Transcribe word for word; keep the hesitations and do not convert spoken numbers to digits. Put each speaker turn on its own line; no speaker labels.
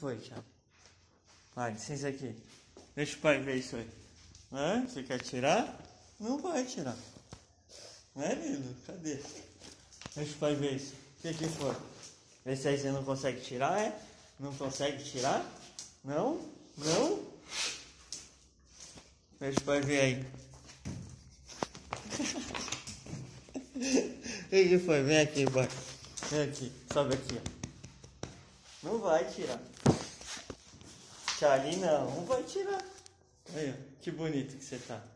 foi, Thiago? Vai, licença aqui. Deixa o pai ver isso aí. Hã? Você quer tirar? Não vai tirar. Não é, lindo? Cadê? Deixa o pai ver isso. O que que foi? Vê se aí você não consegue tirar, é? Não consegue tirar? Não? Não? Deixa o pai ver aí. O que que foi? Vem aqui, pai. Vem aqui. Sobe aqui, ó. Não vai tirar. Charlie não, não vai tirar. Aí, ó. Que bonito que você tá.